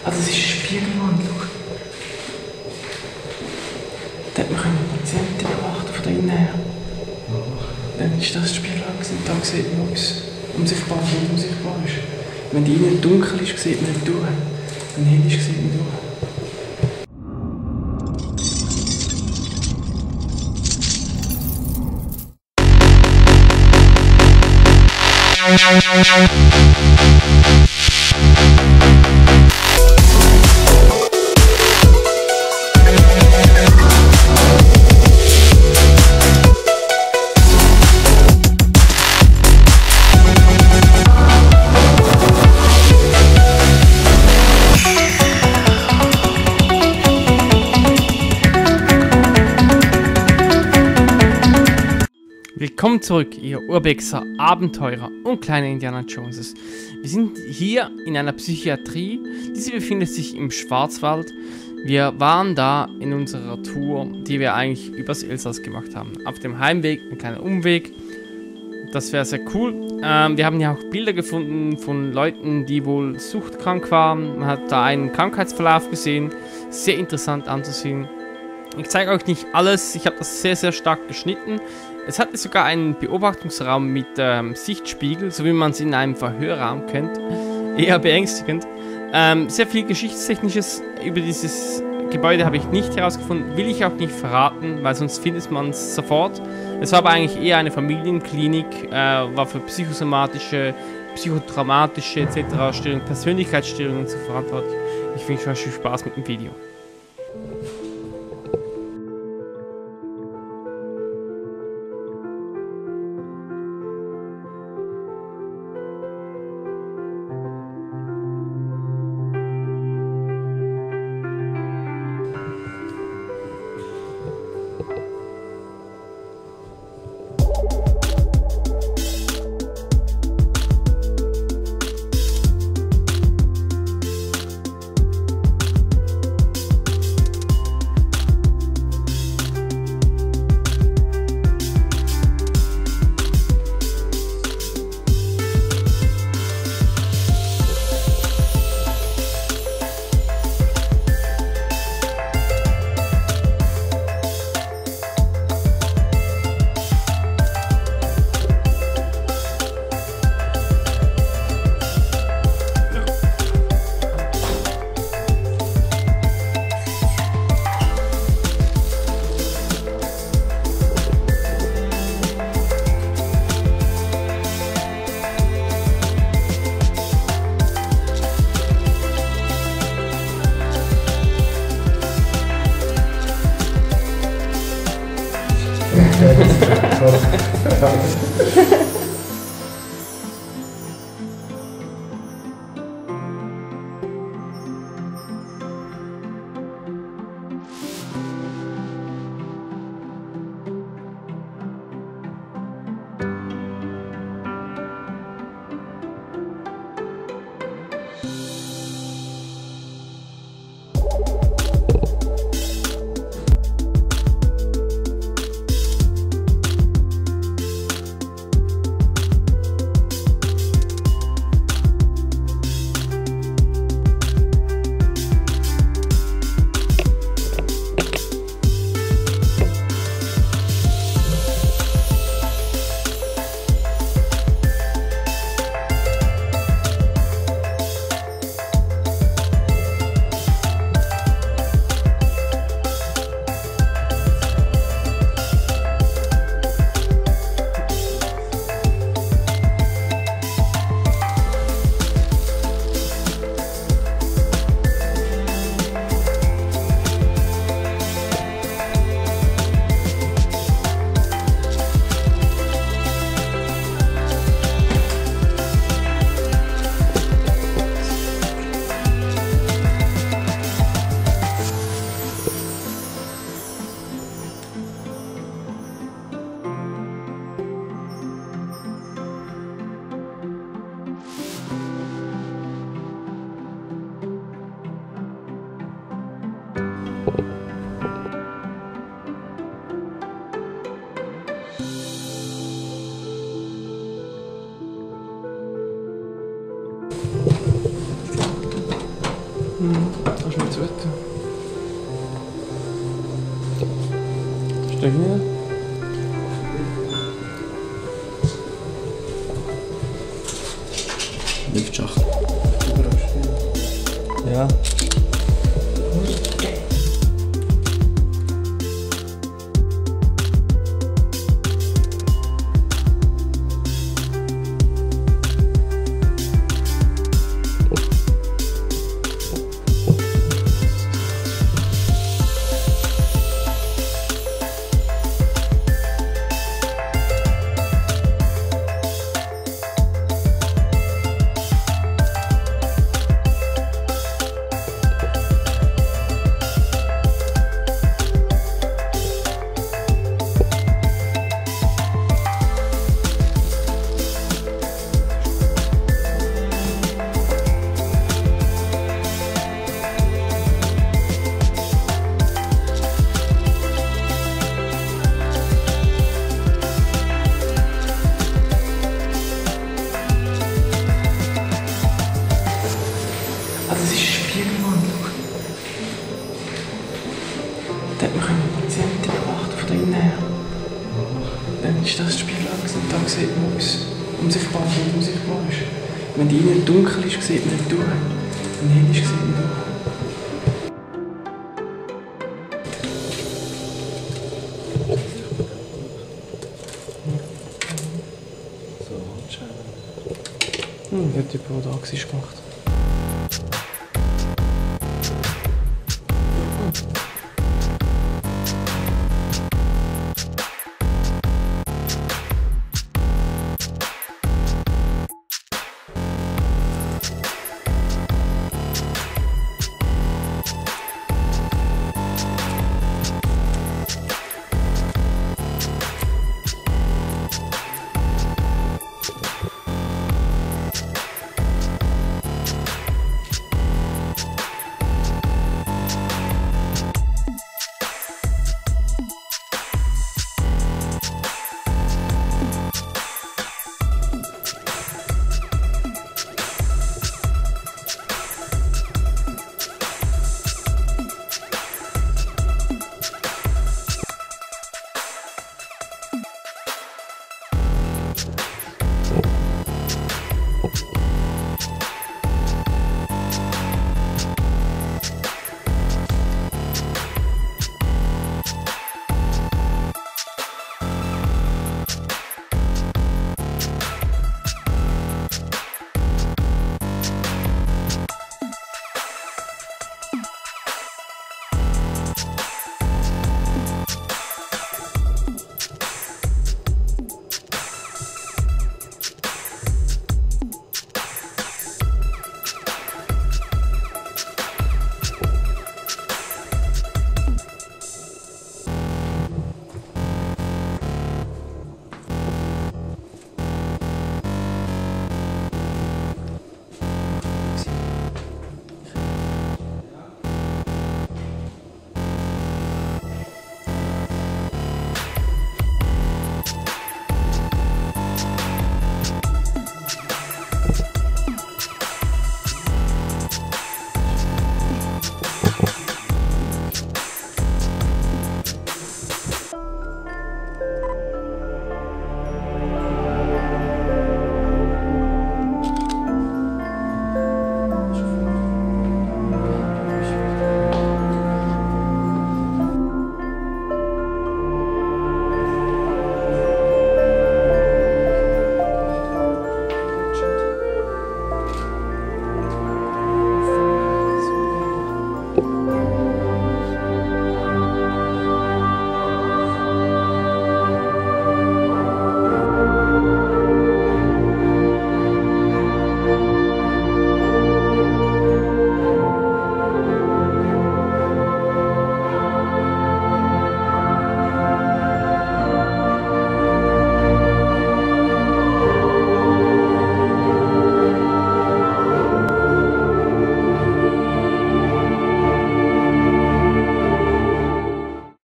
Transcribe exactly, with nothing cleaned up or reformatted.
Ah, das ist ein Spiegelwand, schau. Da hat man einen Patienten beobachten von da innen her. Dann ist das die Spiegelwand gewesen. Da sieht man, ob es unsichtbar ist und unsichtbar ist. Wenn die innen dunkel ist, sieht man nicht durch. Wenn hell ist, sieht man durch. Willkommen zurück, ihr Urbexer, Abenteurer und kleine Indiana Joneses. Wir sind hier in einer Psychiatrie, diese befindet sich im Schwarzwald. Wir waren da in unserer Tour, die wir eigentlich übers Elsass gemacht haben. Auf dem Heimweg, ein kleiner Umweg, das wäre sehr cool. Ähm, wir haben ja auch Bilder gefunden von Leuten, die wohl suchtkrank waren. Man hat da einen Krankheitsverlauf gesehen, sehr interessant anzusehen. Ich zeige euch nicht alles, ich habe das sehr, sehr stark geschnitten. Es hatte sogar einen Beobachtungsraum mit ähm, Sichtspiegel, so wie man es in einem Verhörraum kennt. Eher beängstigend. Ähm, sehr viel Geschichtstechnisches über dieses Gebäude habe ich nicht herausgefunden, will ich auch nicht verraten, weil sonst findet man es sofort. Es war aber eigentlich eher eine Familienklinik, äh, war für psychosomatische, psychotraumatische et cetera Störungen, Persönlichkeitsstörungen zu verantwortlich. Ich wünsche euch viel Spaß mit dem Video. Hm, das ist nicht zu wetten. Ist der hier? Liftschacht. Ja. Also es ist Spiegelwand, schau. Da hat man eine Patientin gemacht von drinnen her. Dann ist das Spiegelwand und da sieht man, ob es unsichtbar oder unsichtbar ist. Wenn die innen dunkel ist, sieht man nicht durch. Wenn hell ist, sieht man durch. So, Handschellen. Hm, hat jemand, der da war, gemacht.